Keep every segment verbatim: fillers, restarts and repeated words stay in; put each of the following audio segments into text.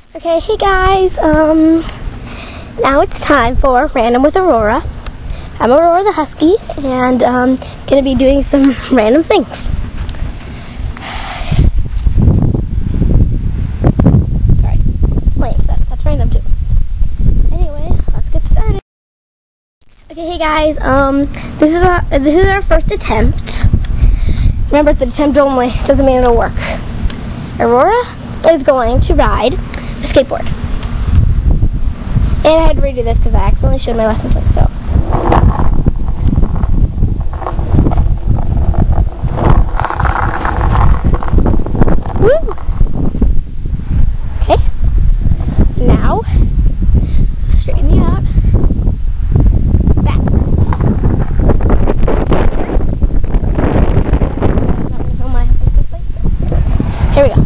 Okay, hey guys, um, now it's time for Random with Aurora. I'm Aurora the Husky, and, um, gonna be doing some random things. Sorry, wait, that, that's random too. Anyway, let's get started. Okay, hey guys, um, this is our, this is our first attempt. Remember, it's an attempt only, doesn't mean it'll work. Aurora is going to ride a skateboard. And I had to redo this because I accidentally showed my lesson plan, so. Woo! Okay. Now, straighten you out. Back. I'm not going to film my husband's place. Here we go.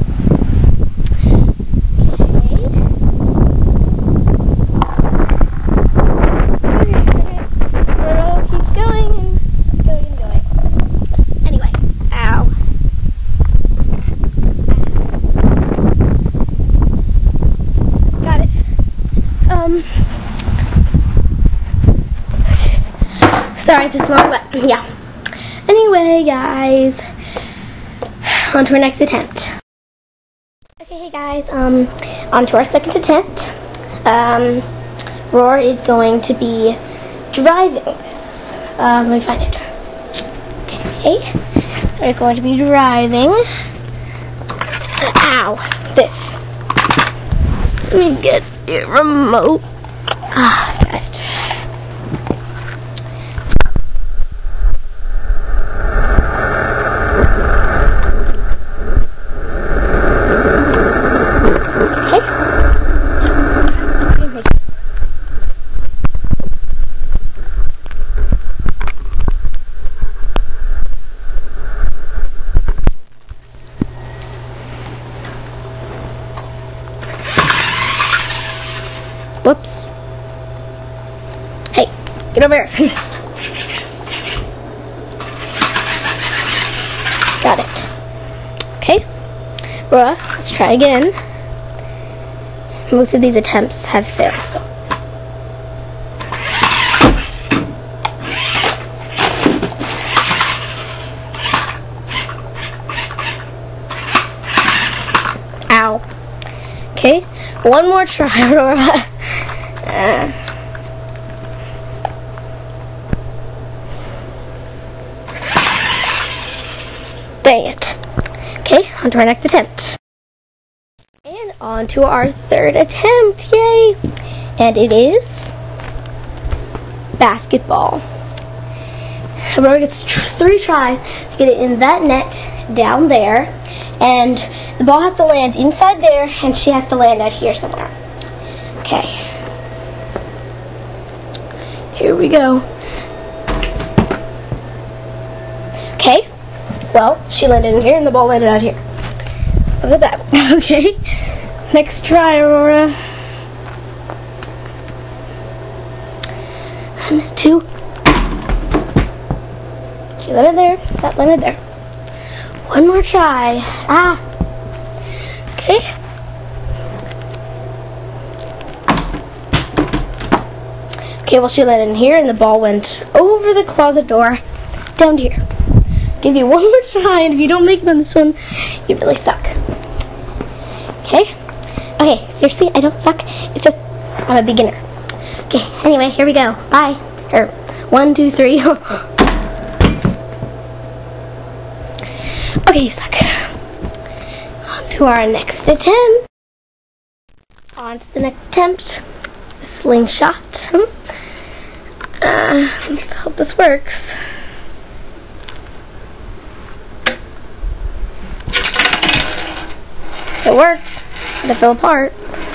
Sorry, it's not wet. Yeah. Anyway, guys, on to our next attempt. Okay, hey guys, um, on to our second attempt. Um, Aurora is going to be driving. Um, let me find it. Okay, they're going to be driving. Ow, this. Let me get the remote. Ah, guys. Whoops. Hey, get over here. Got it. Okay. Aurora, let's try again. Most of these attempts have failed, so. Ow. Okay, one more try, Aurora. Uh, dang it. Okay, on to our next attempt. And on to our third attempt, yay! And it is basketball. Aurora gets tr three tries to get it in that net down there, and the ball has to land inside there, and she has to land out here somewhere. Okay. Here we go. Okay. Well, she landed in here and the ball landed out here. Look at that. Okay. Next try, Aurora. One, two. She landed there. That landed there. One more try. Ah. Okay. Okay, well, she landed in here, and the ball went over the closet door, down here. Give you one more try, and if you don't make it on this one, you really suck. Okay? Okay, seriously, I don't suck. It's just, I'm a beginner. Okay, anyway, here we go. Bye. Or, one, two, three. Okay, you suck. On to our next attempt. On to the next attempt. Slingshot. Uh, let's hope this works. It worked. It fell apart.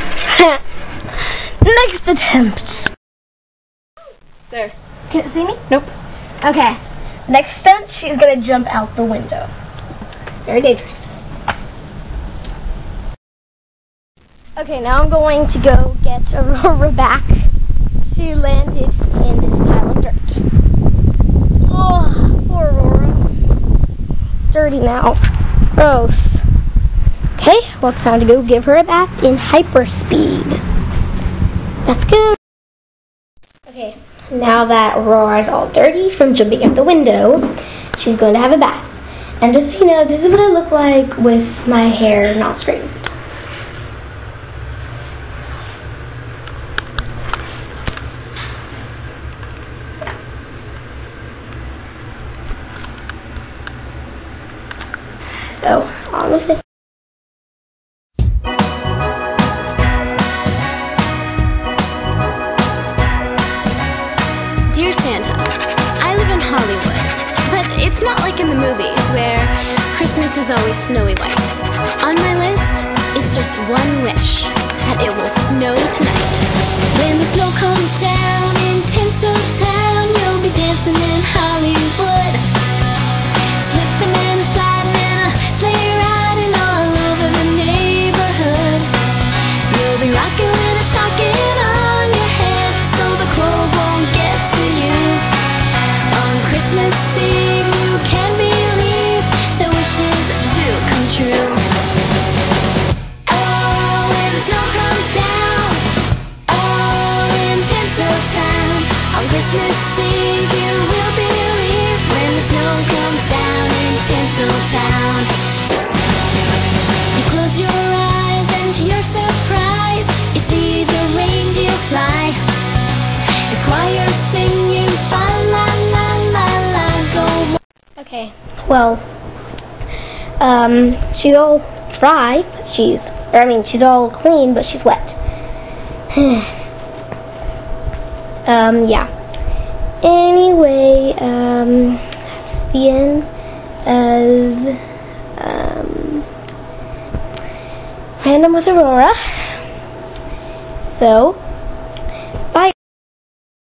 Next attempt. There. Can you see me? Nope. Okay. Next stunt, she's gonna jump out the window. Very dangerous. Okay, now I'm going to go get Aurora back. She landed in this pile of dirt. Oh, poor Aurora. Dirty now. Gross. Okay, well, it's time to go give her a bath in hyperspeed. Let's go. Okay, now that Aurora is all dirty from jumping out the window, she's going to have a bath. And just so you know, this is what I look like with my hair not straightened. So, on with it. Dear Santa, I live in Hollywood, but it's not like in the movies where Christmas is always snowy white. On my list is just one wish, that it will snow tonight. When the snow comes down in Tinseltown, you'll be dancing in Hollywood, slipping and sliding and a sleigh riding all over the neighborhood. You'll be rocking with a stocking on your head so the cold won't get to you. On Christmas Eve you can believe the wishes do come true. Oh, when the snow comes down, oh, in Tinseltown, on Christmas Eve you will believe when the snow comes down in Tinseltown. You close your eyes and to your surprise you see the reindeer fly. His choir singing fa la la la la go. Okay, well, um, she's all dry, but she's, or I mean, she's all clean, but she's wet. um, yeah. Anyway, um, the end of, um, Random with Aurora. So,